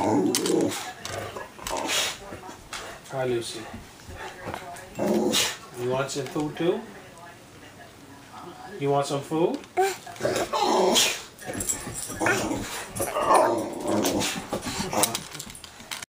Hi, Lucy. You want some food too? You want some food?